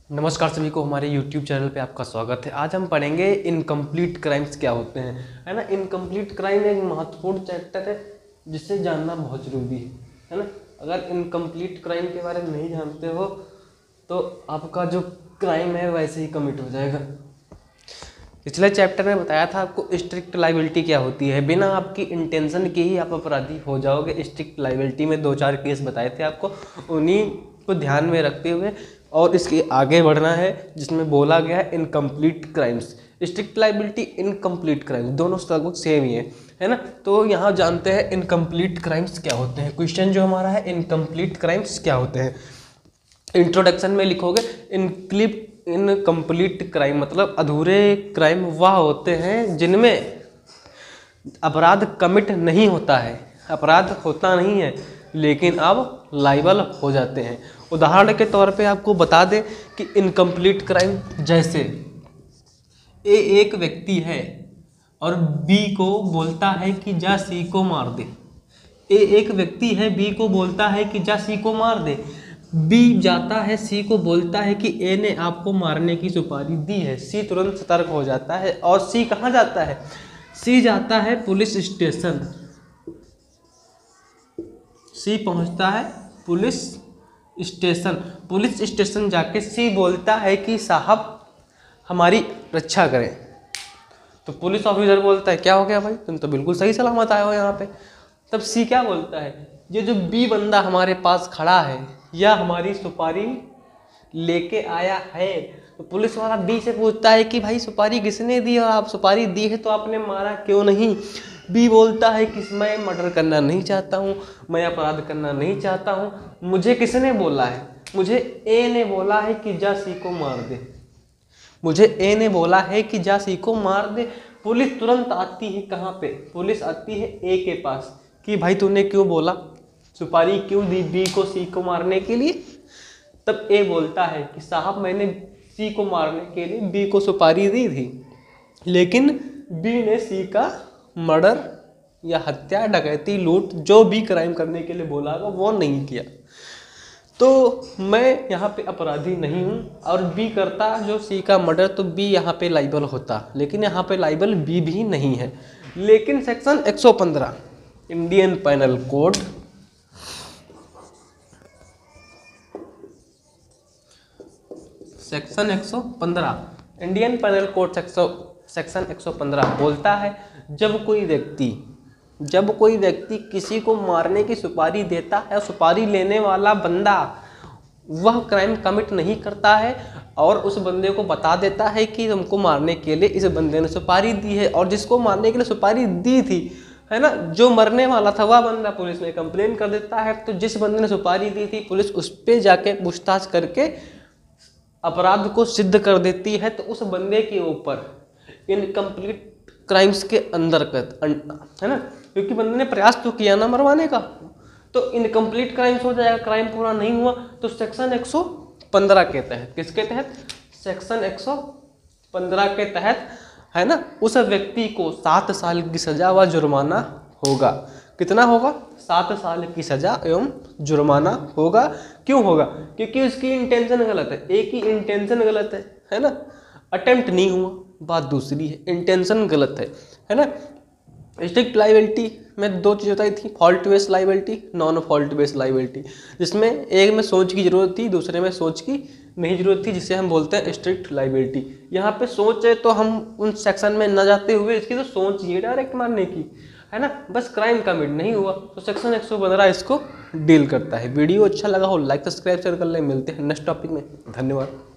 नमस्कार सभी को, हमारे YouTube चैनल पे आपका स्वागत है। आज हम पढ़ेंगे इनकम्प्लीट क्राइम्स क्या होते हैं, है ना। इनकम्प्लीट क्राइम एक महत्वपूर्ण चैप्टर है जिसे जानना बहुत ज़रूरी है ना। अगर इनकम्प्लीट क्राइम के बारे में नहीं जानते हो तो आपका जो क्राइम है वैसे ही कमिट हो जाएगा। पिछले चैप्टर में बताया था आपको स्ट्रिक्ट लाइबिलिटी क्या होती है। बिना आपकी इंटेंशन के ही आप अपराधी हो जाओगे। स्ट्रिक्ट लाइबिलिटी में 2-4 केस बताए थे आपको, उन्हीं को ध्यान में रखते हुए और इसके आगे बढ़ना है, जिसमें बोला गया है incomplete crimes. Strict liability, incomplete crimes दोनों लगभग सेम ही है ना। तो यहाँ जानते हैं इनकम्प्लीट क्राइम्स क्या होते हैं। क्वेश्चन जो हमारा है, इनकम्प्लीट क्राइम्स क्या होते हैं। इंट्रोडक्शन में लिखोगे इनकम्प्लीट क्राइम मतलब अधूरे क्राइम वह होते हैं जिनमें अपराध कमिट नहीं होता है, अपराध होता नहीं है लेकिन अब लाइबल हो जाते हैं। उदाहरण के तौर पे आपको बता दें कि इनकम्प्लीट क्राइम जैसे ए एक व्यक्ति है और बी को बोलता है कि जा सी को मार दे। ए एक व्यक्ति है, बी को बोलता है कि जा सी को मार दे। बी जाता है, सी को बोलता है कि ए ने आपको मारने की सुपारी दी है। सी तुरंत सतर्क हो जाता है और सी कहाँ जाता है? सी जाता है पुलिस स्टेशन। सी पहुंचता है पुलिस स्टेशन। पुलिस स्टेशन जाके सी बोलता है कि साहब हमारी रक्षा करें। तो पुलिस ऑफिसर बोलता है क्या हो गया भाई, तुम तो बिल्कुल सही सलामत आए हो यहाँ पे। तब सी क्या बोलता है, ये जो बी बंदा हमारे पास खड़ा है या हमारी सुपारी लेके आया है। तो पुलिस वाला बी से पूछता है कि भाई सुपारी किसने दी, और आप सुपारी दी है तो आपने मारा क्यों नहीं। बी बोलता है कि मैं मर्डर करना नहीं चाहता हूँ, मैं अपराध करना नहीं चाहता हूँ। मुझे किसने बोला है? मुझे ए ने बोला है कि जा सी को मार दे। मुझे ए ने बोला है कि जा सी को मार दे। पुलिस तुरंत आती है कहाँ पे? पुलिस आती है ए के पास कि भाई तूने क्यों बोला, सुपारी क्यों दी बी को सी को मारने के लिए। तब ए बोलता है कि साहब मैंने सी को मारने के लिए बी को सुपारी दी थी, लेकिन बी ने सी का मर्डर या हत्या, डकैती, लूट जो भी क्राइम करने के लिए बोला होगा वो नहीं किया। तो मैं यहाँ पे अपराधी नहीं हूँ और बी करता जो सी का मर्डर, तो बी यहाँ पे लाइबल होता, लेकिन यहाँ पे लाइबल बी भी नहीं है। लेकिन section 115 Indian penal code section 115 Indian penal code section 115 बोलता है जब कोई व्यक्ति किसी को मारने की सुपारी देता है, सुपारी लेने वाला बंदा वह क्राइम कमिट नहीं करता है और उस बंदे को बता देता है कि तुमको मारने के लिए इस बंदे ने सुपारी दी है, और जिसको मारने के लिए सुपारी दी थी, है ना, जो मरने वाला था वह बंदा पुलिस में कंप्लेन कर देता है। तो जिस बंदे ने सुपारी दी थी पुलिस उस पर जाके पूछताछ करके अपराध को सिद्ध कर देती है। तो उस बंदे के ऊपर इनकम्प्लीट क्राइम्स के अंतर्गत, है ना, क्योंकि बंदे ने प्रयास तो किया ना मरवाने का, तो इनकम्प्लीट क्राइम्स हो जाएगा, क्राइम पूरा नहीं हुआ। तो सेक्शन 115 के तहत, किसके तहत? सेक्शन 115 के तहत, है ना, उस व्यक्ति को 7 साल की सजा व जुर्माना होगा। कितना होगा? 7 साल की सजा एवं जुर्माना होगा। क्यों होगा? क्योंकि उसकी इंटेंशन गलत है। एक ही इंटेंशन गलत है ना, अटेम्प्ट नहीं हुआ, बात दूसरी है, इंटेंशन गलत है ना। स्ट्रिक्ट लाइबिलिटी में 2 चीज़ बताई थी, fault based liability, non fault based liability, जिसमें एक में सोच की जरूरत थी, दूसरे में सोच की नहीं जरूरत थी, जिसे हम बोलते हैं स्ट्रिक्ट लाइबिलिटी। यहाँ पे सोच है तो हम उन सेक्शन में न जाते हुए इसकी तो सोच ही है डायरेक्ट मारने की, है ना, बस क्राइम कमिट नहीं हुआ। तो सेक्शन 115 इसको डील करता है। वीडियो अच्छा लगा हो लाइक सब्सक्राइब शेयर कर लें। मिलते हैं नेक्स्ट टॉपिक में। धन्यवाद।